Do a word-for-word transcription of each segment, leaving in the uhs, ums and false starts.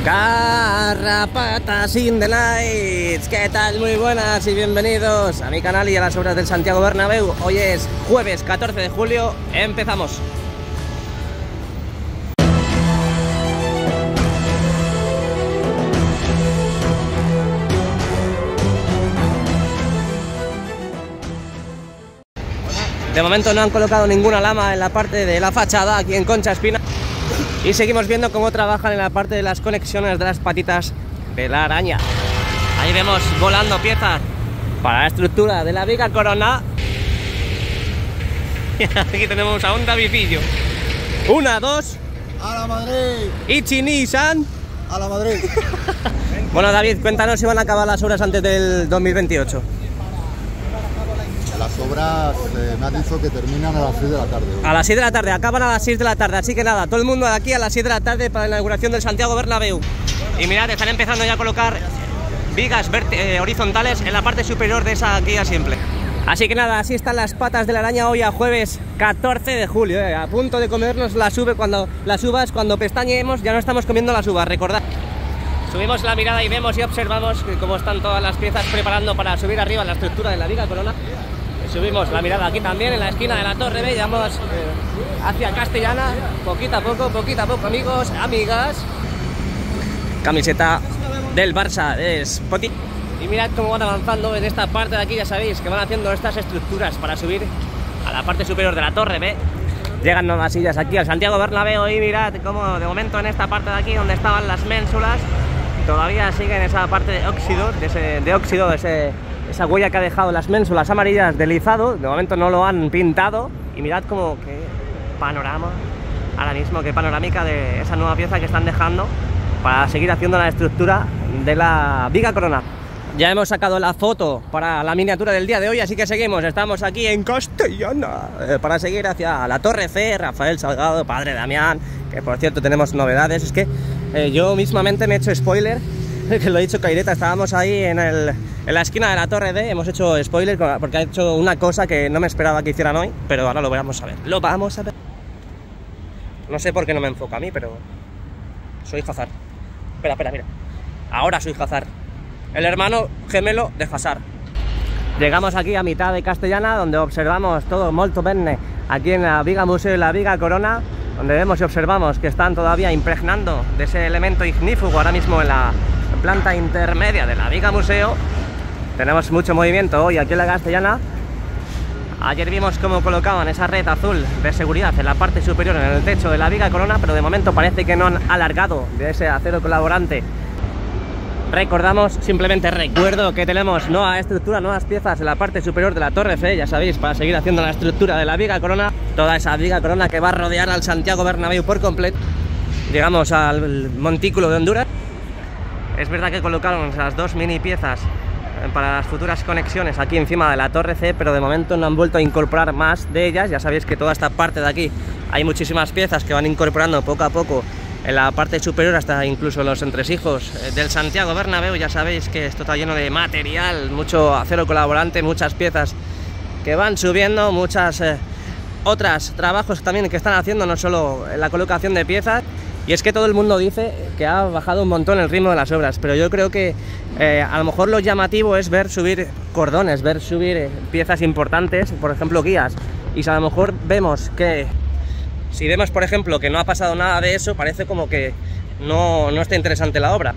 Garrapatas in the Nights, ¿qué tal? Muy buenas y bienvenidos a mi canal y a las obras del Santiago Bernabéu. Hoy es jueves catorce de julio, empezamos. De momento no han colocado ninguna lama en la parte de la fachada aquí en Concha Espina. Y seguimos viendo cómo trabajan en la parte de las conexiones de las patitas de la araña. Ahí vemos volando piezas para la estructura de la viga corona. Y aquí tenemos a un Davidillo. Una, dos. ¡A la Madrid! Ichi-ni-san. ¡A la Madrid! Bueno, David, cuéntanos si van a acabar las obras antes del dos mil veintiocho. Las obras eh, me han dicho que terminan a las seis de la tarde. Hoy. A las seis de la tarde, acaban a las seis de la tarde, así que nada, todo el mundo de aquí a las seis de la tarde para la inauguración del Santiago Bernabéu. Y mirad, están empezando ya a colocar vigas eh, horizontales en la parte superior de esa guía simple. Así que nada, así están las patas de la araña hoy a jueves catorce de julio, eh, a punto de comernos las uvas cuando las uvas, cuando pestañeemos ya no estamos comiendo las uvas, recordad. Subimos la mirada y vemos y observamos cómo están todas las piezas preparando para subir arriba la estructura de la viga corona. Subimos la mirada aquí también en la esquina de la Torre B, vamos eh, hacia Castellana, poquito a poco, poquito a poco, amigos, amigas. Camiseta del Barça, de Spotty. Y mirad cómo van avanzando en esta parte de aquí, ya sabéis que van haciendo estas estructuras para subir a la parte superior de la Torre B. Llegan nuevas sillas aquí al Santiago Bernabéu y mirad cómo de momento en esta parte de aquí donde estaban las ménsulas todavía siguen esa parte de óxido, de, ese, de óxido, de ese... esa huella que ha dejado las ménsulas amarillas deslizado. De momento no lo han pintado. Y mirad como qué panorama ahora mismo, qué panorámica de esa nueva pieza que están dejando para seguir haciendo la estructura de la viga corona. Ya hemos sacado la foto para la miniatura del día de hoy, así que seguimos. Estamos aquí en Castellana eh, para seguir hacia la Torre C, Rafael Salgado, padre Damián, que por cierto tenemos novedades. Es que eh, yo mismamente me he hecho spoiler, que lo he dicho Caireta, estábamos ahí en, el, en la esquina de la Torre D, hemos hecho spoiler porque ha hecho una cosa que no me esperaba que hicieran hoy, pero ahora lo vamos a ver, lo vamos a ver. No sé por qué no me enfoca a mí, pero soy Hazard. Espera, espera, mira. Ahora soy Hazard, el hermano gemelo de Hazard. Llegamos aquí a mitad de Castellana, donde observamos todo molto bene, aquí en la viga museo y la viga corona, donde vemos y observamos que están todavía impregnando de ese elemento ignífugo ahora mismo en la planta intermedia de la viga museo. Tenemos mucho movimiento hoy aquí en la Castellana. Ayer vimos cómo colocaban esa red azul de seguridad en la parte superior en el techo de la viga corona, pero de momento parece que no han alargado de ese acero colaborante. Recordamos, simplemente recuerdo que tenemos nueva estructura, nuevas piezas en la parte superior de la Torre C, ya sabéis, para seguir haciendo la estructura de la viga corona, toda esa viga corona que va a rodear al Santiago Bernabéu por completo. Llegamos al montículo de Honduras. Es verdad que colocaron esas dos mini piezas para las futuras conexiones aquí encima de la Torre C, pero de momento no han vuelto a incorporar más de ellas. Ya sabéis que toda esta parte de aquí hay muchísimas piezas que van incorporando poco a poco en la parte superior, hasta incluso los entresijos del Santiago Bernabéu. Ya sabéis que esto está lleno de material, mucho acero colaborante, muchas piezas que van subiendo, muchas eh, otras trabajos también que están haciendo, no solo la colocación de piezas. Y es que todo el mundo dice que ha bajado un montón el ritmo de las obras, pero yo creo que eh, a lo mejor lo llamativo es ver subir cordones, ver subir eh, piezas importantes, por ejemplo guías. Y si a lo mejor vemos que, si vemos por ejemplo que no ha pasado nada de eso, parece como que no, no está interesante la obra.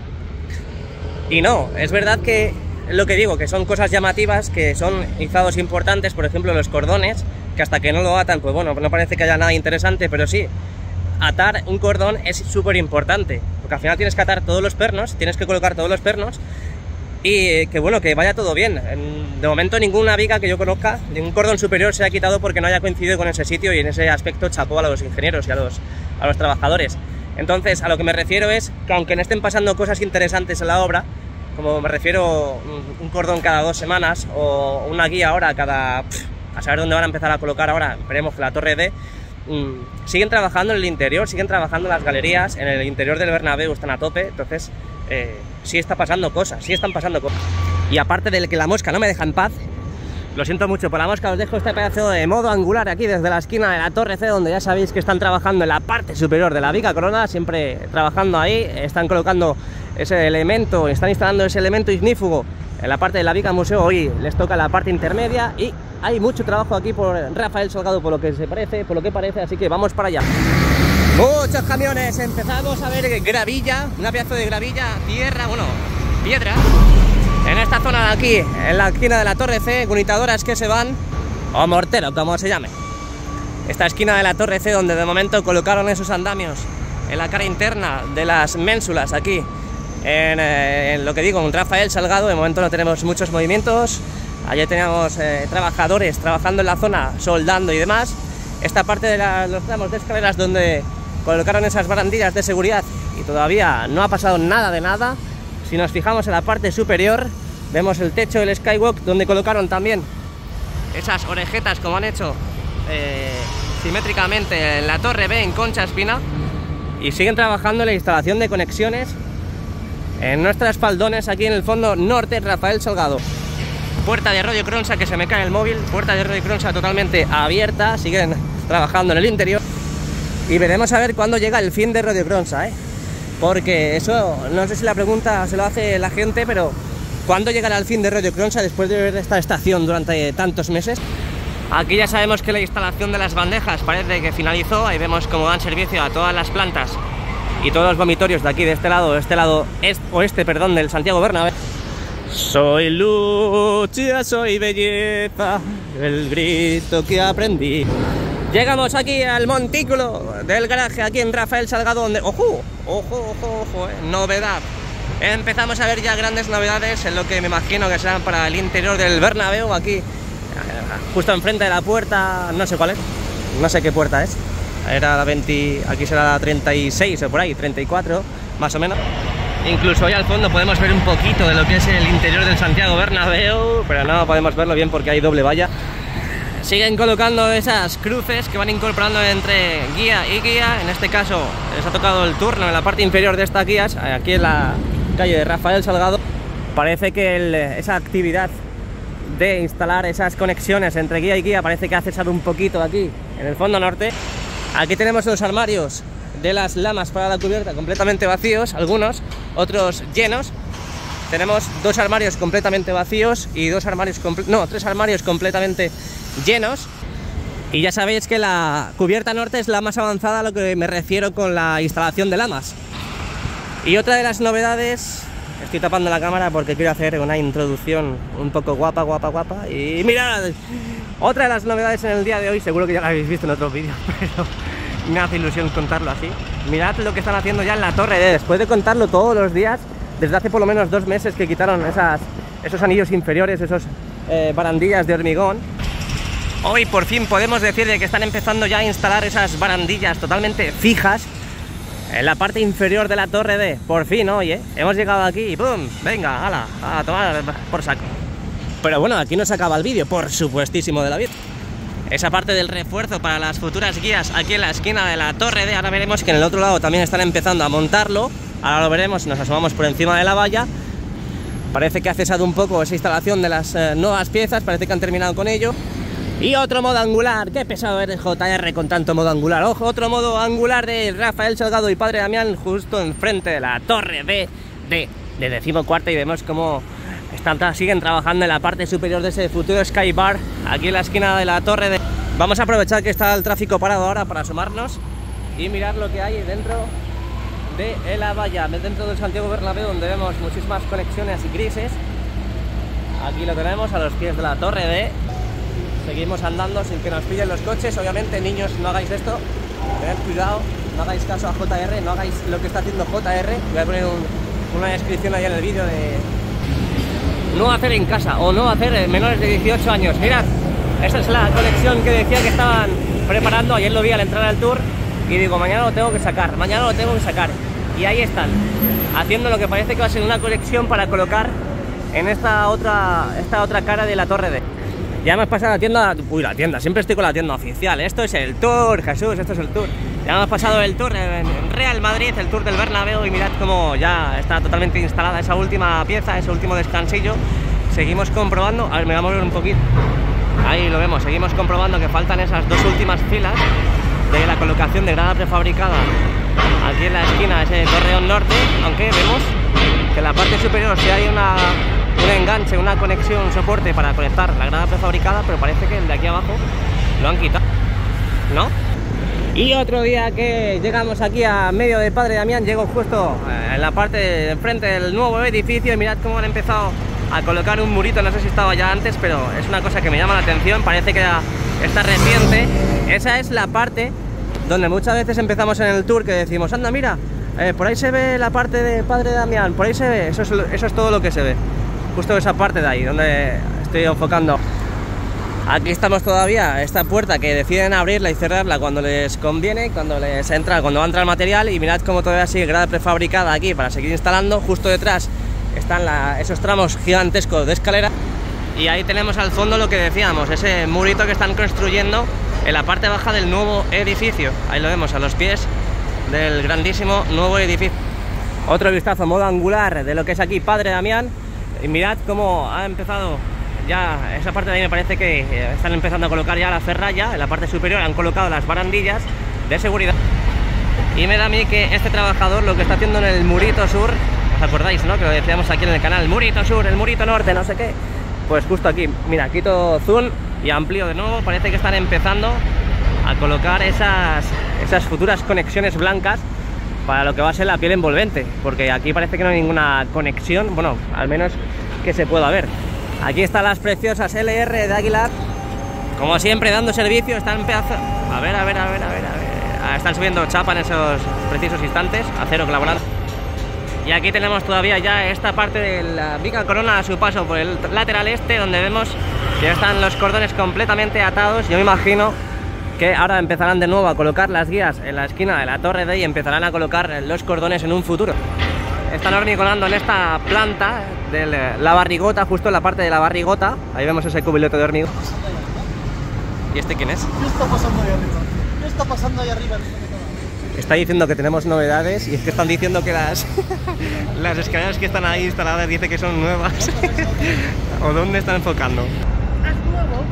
Y no, es verdad que lo que digo, que son cosas llamativas, que son izados importantes, por ejemplo los cordones, que hasta que no lo atan, pues bueno, no parece que haya nada interesante, pero sí. Atar un cordón es súper importante, porque al final tienes que atar todos los pernos, tienes que colocar todos los pernos y que bueno, que vaya todo bien. De momento ninguna viga que yo conozca, ningún cordón superior se ha quitado porque no haya coincidido con ese sitio, y en ese aspecto chapó a los ingenieros y a los, a los trabajadores. Entonces a lo que me refiero es que aunque no estén pasando cosas interesantes en la obra, como me refiero un cordón cada dos semanas o una guía ahora cada... Pff, a saber dónde van a empezar a colocar ahora, veremos que la Torre D. Mm, siguen trabajando en el interior, siguen trabajando en las galerías, en el interior del Bernabéu están a tope, entonces eh, sí está pasando cosas, sí están pasando cosas. Y aparte del que la mosca no me deja en paz, Lo siento mucho por la mosca, os dejo este pedazo de modo angular aquí desde la esquina de la Torre C, donde ya sabéis que están trabajando en la parte superior de la viga corona, siempre trabajando ahí, están colocando ese elemento, están instalando ese elemento ignífugo en la parte de la viga museo. Hoy les toca la parte intermedia y hay mucho trabajo aquí por Rafael Salgado, por lo que se parece, por lo que parece, así que vamos para allá. Muchos camiones, empezamos a ver gravilla, una pedazo de gravilla, tierra, bueno, piedra. En esta zona de aquí, en la esquina de la Torre C, gunitadoras que se van, o mortero, como se llame. Esta esquina de la Torre C, donde de momento colocaron esos andamios en la cara interna de las ménsulas aquí, en, eh, en lo que digo, en Rafael Salgado. De momento no tenemos muchos movimientos. Allí teníamos eh, trabajadores trabajando en la zona, soldando y demás. Esta parte de la, los tramos de escaleras donde colocaron esas barandillas de seguridad y todavía no ha pasado nada de nada. Si nos fijamos en la parte superior, vemos el techo del skywalk, donde colocaron también esas orejetas, como han hecho eh, simétricamente en la Torre B en Concha Espina, y siguen trabajando en la instalación de conexiones en nuestras faldones aquí en el fondo norte Rafael Salgado. Puerta de Radio Cronsa, que se me cae el móvil, puerta de Radio Cronsa totalmente abierta, siguen trabajando en el interior y veremos a ver cuándo llega el fin de Radio Cronsa, ¿eh? Porque eso, no sé si la pregunta se lo hace la gente, pero ¿cuándo llegará el fin de Radio Cronsa después de ver esta estación durante tantos meses? Aquí ya sabemos que la instalación de las bandejas parece que finalizó. Ahí vemos cómo dan servicio a todas las plantas y todos los vomitorios de aquí, de este lado, de este lado est oeste, perdón, del Santiago Bernabéu. Soy lucha, soy belleza, el grito que aprendí. Llegamos aquí al montículo del garaje, aquí en Rafael Salgado, donde... ¡Ojo! ¡Ojo, ojo, ojo! Eh, novedad. Empezamos a ver ya grandes novedades en lo que me imagino que serán para el interior del Bernabéu, aquí, justo enfrente de la puerta, no sé cuál es, no sé qué puerta es. Era la veinte, aquí será la treinta y seis o por ahí, treinta y cuatro, más o menos. Incluso ahí al fondo podemos ver un poquito de lo que es el interior del Santiago Bernabéu, pero no podemos verlo bien porque hay doble valla. Siguen colocando esas cruces que van incorporando entre guía y guía. En este caso les ha tocado el turno en la parte inferior de estas guías, aquí en la calle de Rafael Salgado. Parece que el, esa actividad de instalar esas conexiones entre guía y guía parece que ha cesado un poquito aquí en el fondo norte. Aquí tenemos los armarios de las lamas para la cubierta completamente vacíos, algunos, otros llenos. Tenemos dos armarios completamente vacíos y dos armarios, no, tres armarios completamente llenos. Y ya sabéis que la cubierta norte es la más avanzada a lo que me refiero con la instalación de lamas. Y otra de las novedades, estoy tapando la cámara porque quiero hacer una introducción un poco guapa, guapa, guapa. Y mirad, otra de las novedades en el día de hoy, seguro que ya la habéis visto en otros vídeos, pero me hace ilusión contarlo así. Mirad lo que están haciendo ya en la Torre D, después de contarlo todos los días, desde hace por lo menos dos meses que quitaron esas, esos anillos inferiores, esos eh, barandillas de hormigón. Hoy por fin podemos decir de que están empezando ya a instalar esas barandillas totalmente fijas en la parte inferior de la Torre D. Por fin hoy, ¿eh? Hemos llegado aquí y ¡pum! Venga, ala, a tomar por saco. Pero bueno, aquí no se acaba el vídeo, por supuestísimo de la vida. Esa parte del refuerzo para las futuras guías aquí en la esquina de la Torre D. Ahora veremos que en el otro lado también están empezando a montarlo. Ahora lo veremos si nos asomamos por encima de la valla. Parece que ha cesado un poco esa instalación de las eh, nuevas piezas, parece que han terminado con ello. Y otro modo angular, qué pesado eres J R con tanto modo angular. Ojo, otro modo angular de Rafael Salgado y Padre Damián justo enfrente de la Torre B de, de decimocuarta, y vemos cómo están, siguen trabajando en la parte superior de ese futuro Sky Bar, aquí en la esquina de la Torre D. Vamos a aprovechar que está el tráfico parado ahora para asomarnos y mirar lo que hay dentro de la valla, dentro del Santiago Bernabéu, donde vemos muchísimas conexiones y grises. Aquí lo tenemos a los pies de la Torre D. Seguimos andando sin que nos pillen los coches. Obviamente, niños, no hagáis esto, tened cuidado, no hagáis caso a J R, no hagáis lo que está haciendo J R. Voy a poner un, una descripción ahí en el vídeo de no hacer en casa o no hacer en menores de dieciocho años. Mirad, esa es la conexión que decía que estaban preparando. Ayer lo vi al entrar al tour y digo, mañana lo tengo que sacar, mañana lo tengo que sacar. Y ahí están, haciendo lo que parece que va a ser una conexión para colocar en esta otra, esta otra cara de la Torre D. Ya hemos pasado a la tienda, uy, la tienda, siempre estoy con la tienda oficial. Esto es el tour, Jesús, esto es el tour. Ya hemos pasado el tour en Real Madrid, el tour del Bernabéu, y mirad cómo ya está totalmente instalada esa última pieza, ese último descansillo. Seguimos comprobando, a ver, me voy a mover un poquito. Ahí lo vemos, seguimos comprobando que faltan esas dos últimas filas de la colocación de grada prefabricada aquí en la esquina de ese Torreón Norte, aunque vemos que en la parte superior sí hay una, un enganche, una conexión, un soporte para conectar la grada prefabricada, pero parece que el de aquí abajo lo han quitado, ¿no? Y otro día que llegamos aquí a medio de Padre Damián, llego justo en la parte de enfrente del nuevo edificio y mirad cómo han empezado a colocar un murito, no sé si estaba ya antes, pero es una cosa que me llama la atención, parece que está reciente. Esa es la parte donde muchas veces empezamos en el tour que decimos, anda mira, eh, por ahí se ve la parte de Padre Damián, por ahí se ve, eso es, eso es todo lo que se ve, justo esa parte de ahí, donde estoy enfocando. Aquí estamos todavía, esta puerta que deciden abrirla y cerrarla cuando les conviene, cuando les entra, cuando va a entrar el material, y mirad cómo todavía sigue grada prefabricada aquí para seguir instalando. Justo detrás están la, esos tramos gigantescos de escalera, y ahí tenemos al fondo lo que decíamos, ese murito que están construyendo en la parte baja del nuevo edificio. Ahí lo vemos a los pies del grandísimo nuevo edificio. Otro vistazo modo angular de lo que es aquí Padre Damián, y mirad cómo ha empezado ya esa parte de ahí. Me parece que están empezando a colocar ya la ferralla en la parte superior, han colocado las barandillas de seguridad, y me da a mí que este trabajador lo que está haciendo en el murito sur, ¿os acordáis, no? Que lo decíamos aquí en el canal, el murito sur, el murito norte, no sé qué, pues justo aquí, mira, quito zoom y amplío de nuevo, parece que están empezando a colocar esas, esas futuras conexiones blancas para lo que va a ser la piel envolvente, porque aquí parece que no hay ninguna conexión, bueno, al menos que se pueda ver. Aquí están las preciosas L R de Aguilar, como siempre dando servicio, están empezando, a ver, a ver, a ver, a ver, a ver, están subiendo chapa en esos precisos instantes, acero colaborado. Y aquí tenemos todavía ya esta parte de la Viga Corona a su paso por el lateral este, donde vemos que ya están los cordones completamente atados. Yo me imagino que ahora empezarán de nuevo a colocar las guías en la esquina de la torre D y empezarán a colocar los cordones en un futuro. Están hormigonando en esta planta de la barrigota, justo en la parte de la barrigota. Ahí vemos ese cubileto de hormigón. ¿Y este quién es? ¿Qué está pasando ahí arriba? ¿Qué está pasando ahí arriba? Está diciendo que tenemos novedades, y es que están diciendo que las, las escaleras que están ahí instaladas dice que son nuevas. ¿O dónde están enfocando? Es nuevo,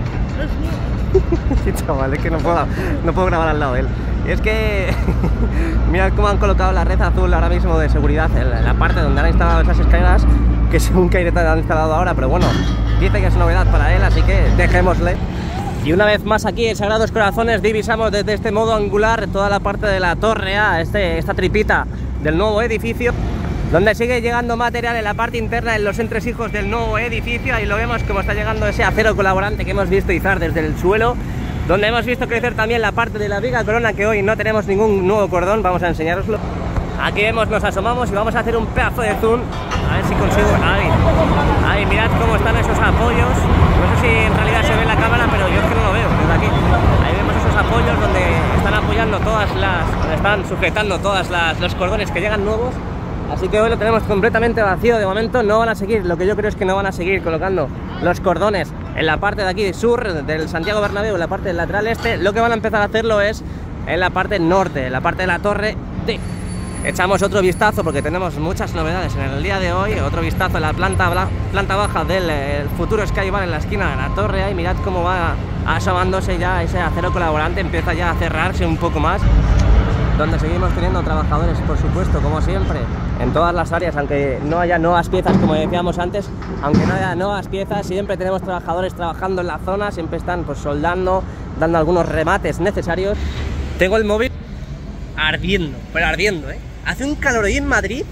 es nuevo. Sí, chaval, es que no puedo, no puedo grabar al lado de él. Y es que mirad cómo han colocado la red azul ahora mismo de seguridad en la parte donde han instalado esas escaleras, que según qué han instalado ahora, pero bueno, dice que es novedad para él, así que dejémosle. Y una vez más aquí en Sagrados Corazones divisamos desde este modo angular toda la parte de la torre A, este, esta tripita del nuevo edificio, donde sigue llegando material en la parte interna, en los entresijos del nuevo edificio. Ahí lo vemos como está llegando ese acero colaborante que hemos visto izar desde el suelo, donde hemos visto crecer también la parte de la Viga Corona, que hoy no tenemos ningún nuevo cordón, vamos a enseñaroslo. Aquí vemos, nos asomamos y vamos a hacer un pedazo de zoom, a ver si consigo... Ahí, ahí mirad cómo están esos apoyos, no sé si en realidad se ve en la cámara, pero yo es que no lo veo desde aquí. Ahí vemos esos apoyos donde están apoyando todas las... donde están sujetando todos los cordones que llegan nuevos. Así que hoy lo tenemos completamente vacío de momento. No van a seguir, lo que yo creo es que no van a seguir colocando los cordones en la parte de aquí sur del Santiago Bernabéu, en la parte del lateral este. Lo que van a empezar a hacerlo es en la parte norte, en la parte de la torre D. Echamos otro vistazo porque tenemos muchas novedades en el día de hoy. Otro vistazo en la planta, planta baja del el futuro Skybar en la esquina de la torre. Y mirad cómo va asomándose ya ese acero colaborante, empieza ya a cerrarse un poco más, donde seguimos teniendo trabajadores, por supuesto, como siempre, en todas las áreas, aunque no haya nuevas piezas, como decíamos antes, aunque no haya nuevas piezas, siempre tenemos trabajadores trabajando en la zona, siempre están pues soldando, dando algunos remates necesarios. Tengo el móvil ardiendo, pero ardiendo, ¿eh? Hace un calor hoy en Madrid,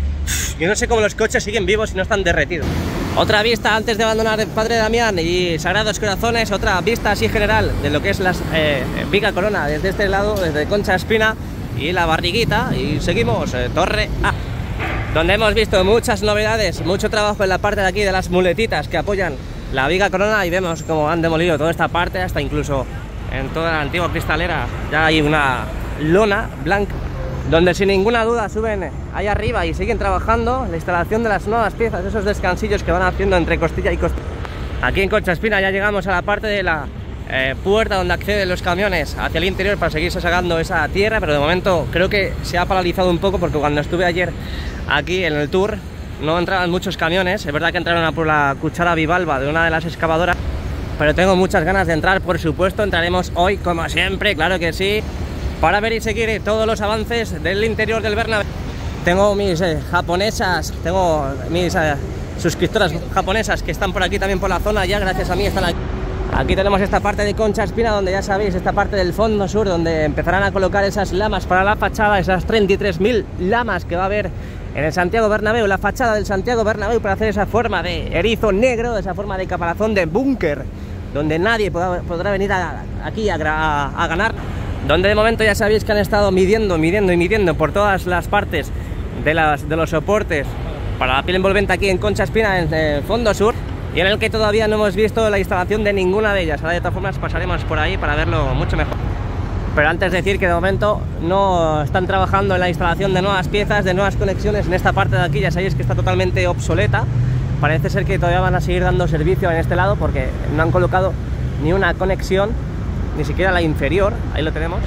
yo no sé cómo los coches siguen vivos y no están derretidos. Otra vista antes de abandonar el Padre Damián y Sagrados Corazones, otra vista así general de lo que es la eh, Viga Corona desde este lado, desde Concha Espina y la barriguita, y seguimos eh, Torre A, donde hemos visto muchas novedades, mucho trabajo en la parte de aquí de las muletitas que apoyan la Viga Corona, y vemos cómo han demolido toda esta parte, hasta incluso en toda la antigua cristalera ya hay una lona blanca, donde sin ninguna duda suben ahí arriba y siguen trabajando la instalación de las nuevas piezas, esos descansillos que van haciendo entre costilla y costilla. Aquí en Concha Espina ya llegamos a la parte de la eh, puerta donde acceden los camiones hacia el interior para seguirse sacando esa tierra, pero de momento creo que se ha paralizado un poco, porque cuando estuve ayer aquí en el tour no entraban muchos camiones. Es verdad que entraron a por la cuchara bivalva de una de las excavadoras, pero tengo muchas ganas de entrar, por supuesto. Entraremos hoy, como siempre, claro que sí, para ver y seguir todos los avances del interior del Bernabéu. Tengo mis eh, japonesas, tengo mis eh, suscriptoras japonesas que están por aquí también por la zona, ya gracias a mí están aquí. Aquí tenemos esta parte de Concha Espina, donde ya sabéis, esta parte del fondo sur, donde empezarán a colocar esas lamas para la fachada, esas treinta y tres mil lamas que va a haber en el Santiago Bernabéu, la fachada del Santiago Bernabéu, para hacer esa forma de erizo negro, esa forma de caparazón de búnker, donde nadie podrá, podrá venir a, aquí a, a, a ganar, donde de momento ya sabéis que han estado midiendo, midiendo y midiendo por todas las partes de, las, de los soportes para la piel envolvente aquí en Concha Espina, en el fondo sur, y en el que todavía no hemos visto la instalación de ninguna de ellas. Ahora de todas formas pasaremos por ahí para verlo mucho mejor. Pero antes de decir que de momento no están trabajando en la instalación de nuevas piezas, de nuevas conexiones en esta parte de aquí, ya sabéis que está totalmente obsoleta. Parece ser que todavía van a seguir dando servicio en este lado porque no han colocado ni una conexión, ni siquiera la inferior, ahí lo tenemos.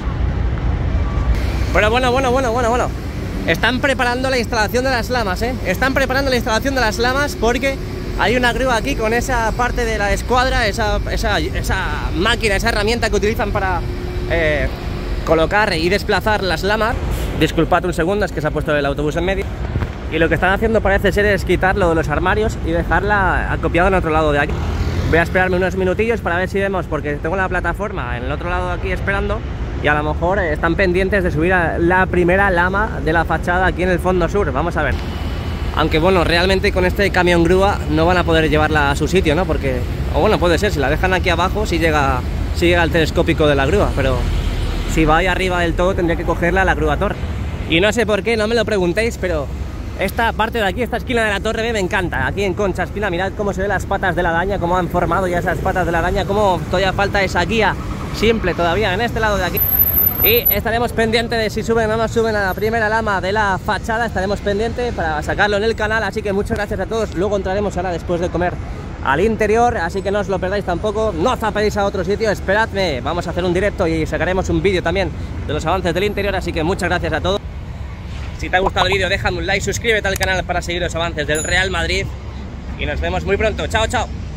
Pero bueno, bueno, bueno, bueno, bueno. Están preparando la instalación de las lamas, ¿eh? Están preparando la instalación de las lamas porque hay una grúa aquí con esa parte de la escuadra, esa, esa, esa máquina, esa herramienta que utilizan para eh, colocar y desplazar las lamas. Disculpad un segundo, es que se ha puesto el autobús en medio. Y lo que están haciendo parece ser es quitarlo de los armarios y dejarla acopiada en otro lado de aquí. Voy a esperarme unos minutillos para ver si vemos, porque tengo la plataforma en el otro lado de aquí esperando y a lo mejor están pendientes de subir a la primera lama de la fachada aquí en el fondo sur. Vamos a ver. Aunque bueno, realmente con este camión grúa no van a poder llevarla a su sitio, ¿no? Porque, o bueno, puede ser, si la dejan aquí abajo, si llega, si llega al telescópico de la grúa, pero si va ahí arriba del todo tendría que cogerla a la grúa torre. Y no sé por qué, no me lo preguntéis, pero esta parte de aquí, esta esquina de la torre B me encanta. Aquí en Concha Espina, mirad cómo se ven las patas de la araña, cómo han formado ya esas patas de la araña, cómo todavía falta esa guía simple todavía en este lado de aquí. Y estaremos pendientes de si suben o no suben a la primera lama de la fachada, estaremos pendientes para sacarlo en el canal, así que muchas gracias a todos. Luego entraremos ahora después de comer al interior, así que no os lo perdáis tampoco, no zapéis a otro sitio, esperadme, vamos a hacer un directo y sacaremos un vídeo también de los avances del interior, así que muchas gracias a todos. Si te ha gustado el vídeo déjame un like, suscríbete al canal para seguir los avances del Real Madrid y nos vemos muy pronto, chao chao.